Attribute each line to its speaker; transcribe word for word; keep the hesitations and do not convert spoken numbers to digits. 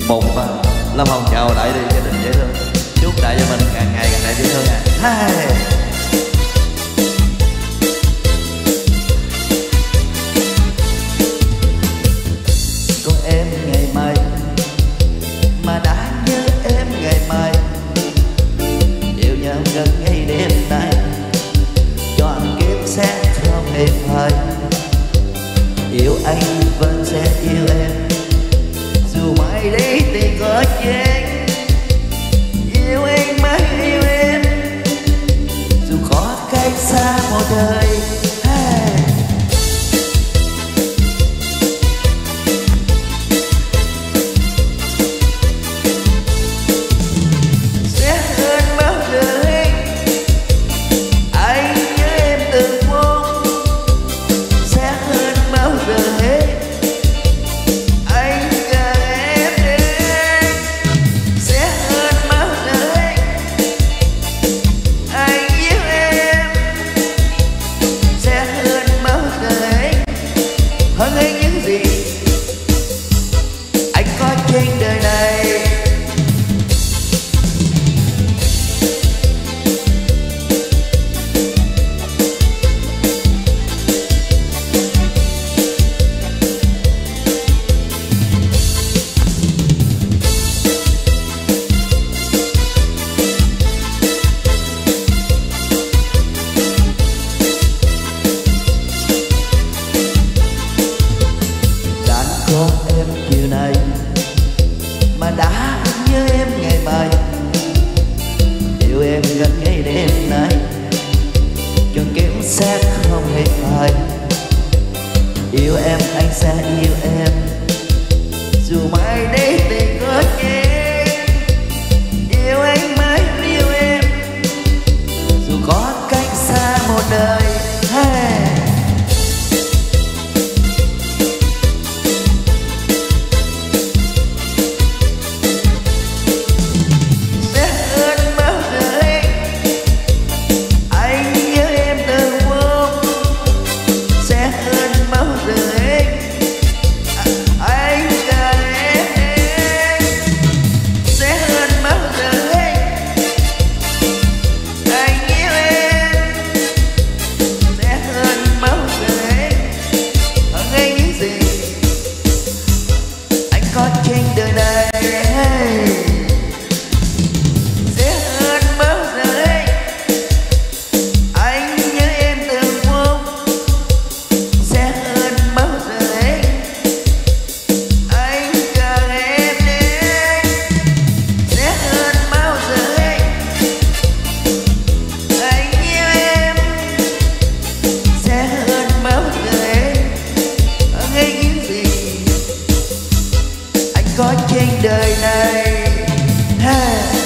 Speaker 1: Một Lâm Hồng chào đại đi gia đình dễ thương, chúc đại cho mình càng ngày càng đại dễ thương à. Hai.
Speaker 2: Có em ngày mai mà đã nhớ em ngày mai, yêu nhau gần ngày đêm nay, chọn kiếp sẽ không hề phai. Yêu anh vẫn sẽ yêu em, dù mai đây tình có chết. Yêu anh mãi yêu em, dù khó cách xa một đời. Hey. Sẽ hơn bao giờ hết, anh nhớ em từng phút. Sẽ hơn bao giờ hết, anh chờ em đến. Sẽ hơn bao giờ hết, anh yêu em. Sẽ hơn bao giờ hết, hơn anh những gì anh có trên đời này. Có em chiều nay mà đã nhớ em ngày mai, yêu em gần ngày đêm nay, chọn kiếp sẽ không hề phai. Yêu em anh sẽ yêu em, dù mai đây tình có chết. Yêu anh mãi yêu em, dù có cách xa một đời. Hey. Trên đời này sẽ hơn bao giờ hết, anh nhớ em từng phút. Sẽ hơn bao giờ hết, anh chờ em đến. Sẽ hơn bao giờ hết, anh yêu em. Sẽ hơn bao giờ hết, hơn anh những gì có trên đời này. Hey.